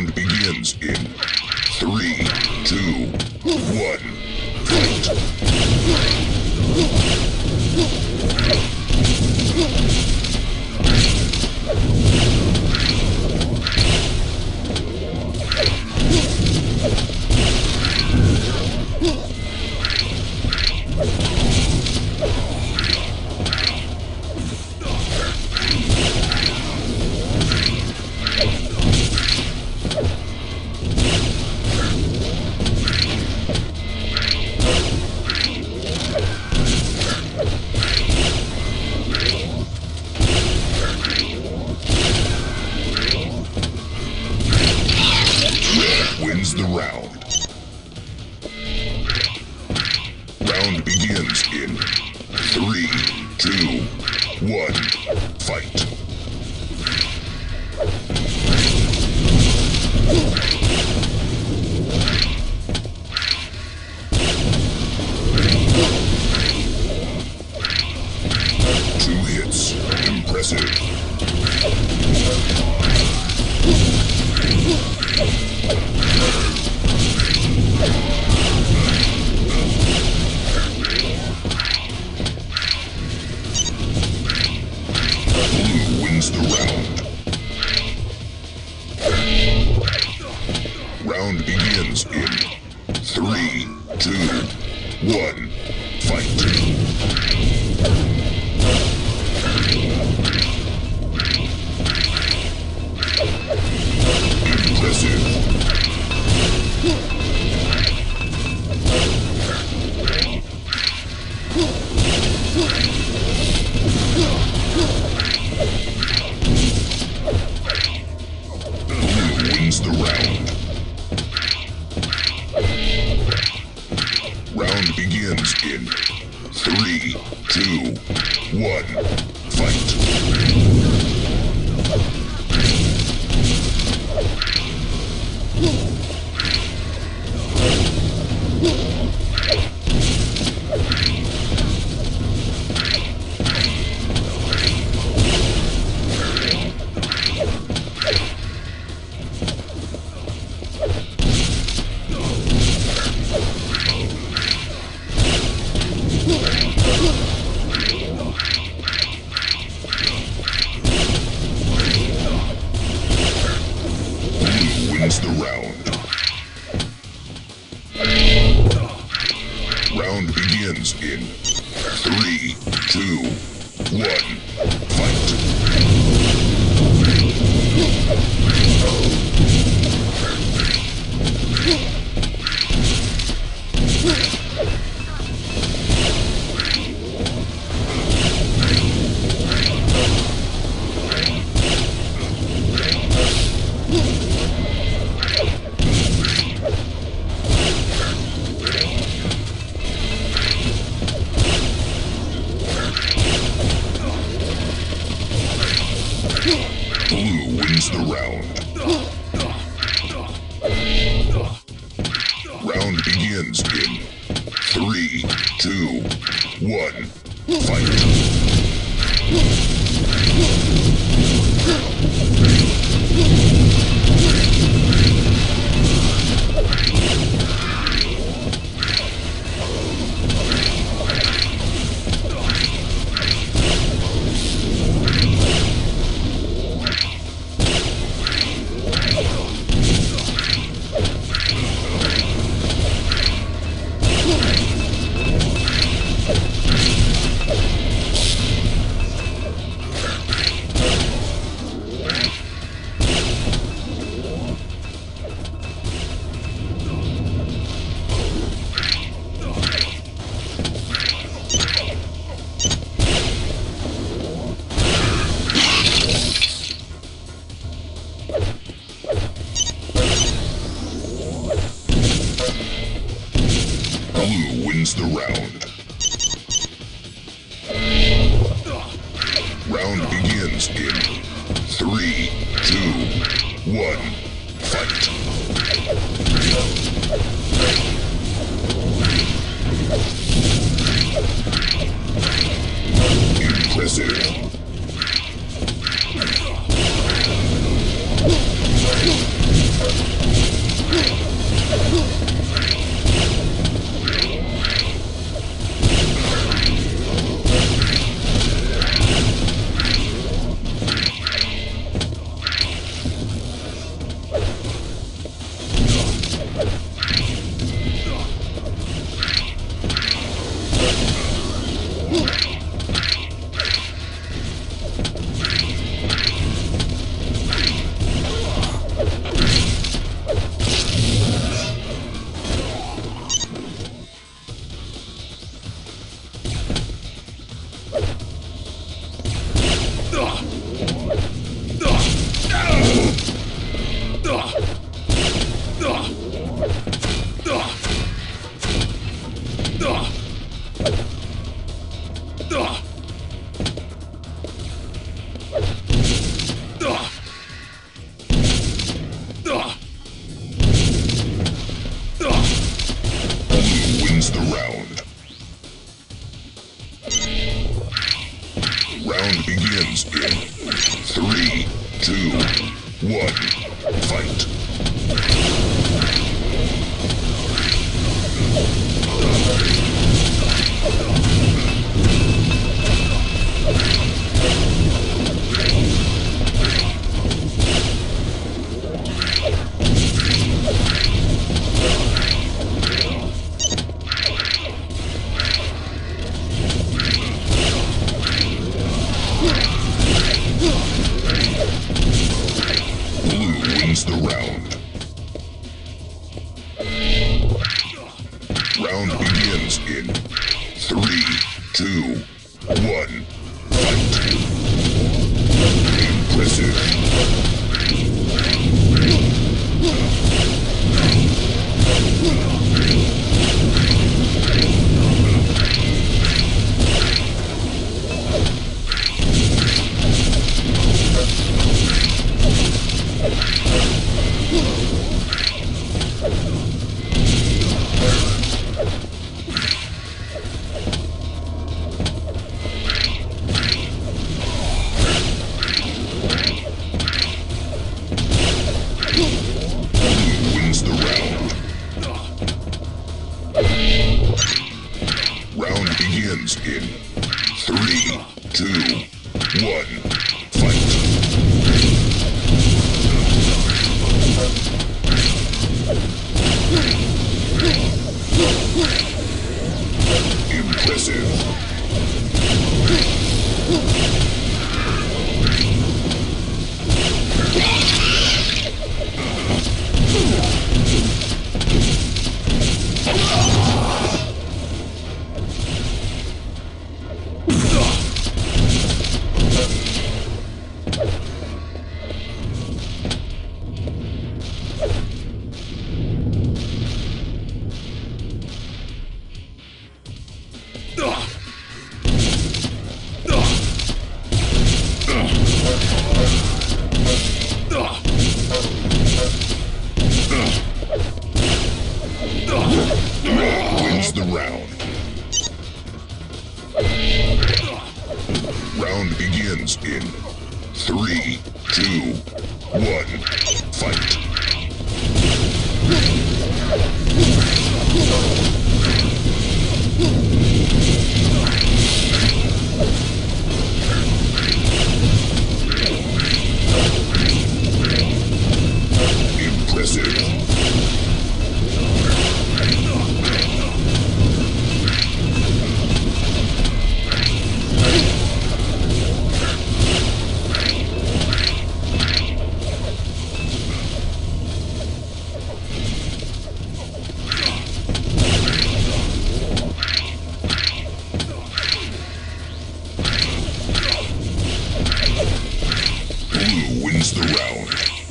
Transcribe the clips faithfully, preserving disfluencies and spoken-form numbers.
Round begins in three, two, one, fight! Wins the round. Round begins in three, two, one, fight. Two hits. Impressive. Blue wins the round. Round begins in three, two, one, fight. Impressive. Blue wins the round. Round begins in three, two, one, fight. Wins the round. Round begins in three, two, one, fight. Blue wins the round. Round begins in three, two, one, fight. Blue wins the round. Round begins in three, two, one, fight. Impressive. Round begins in three, two, one, fight. The round. Round begins in three, two, one, fight. Impressive. Wins the round. Round begins in three, two, one, fight. Impressive. Wins the round. Round begins in three, two, one, fight. Impressive. Blue wins the round.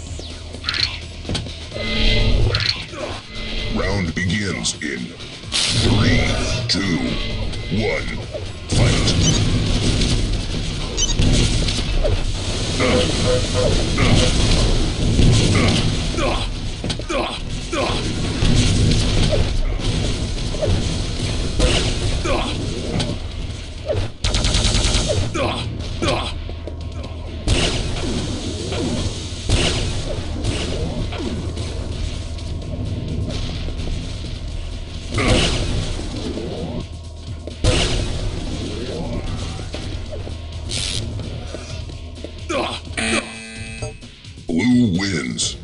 Round begins in three, two, one, fight. Blue wins.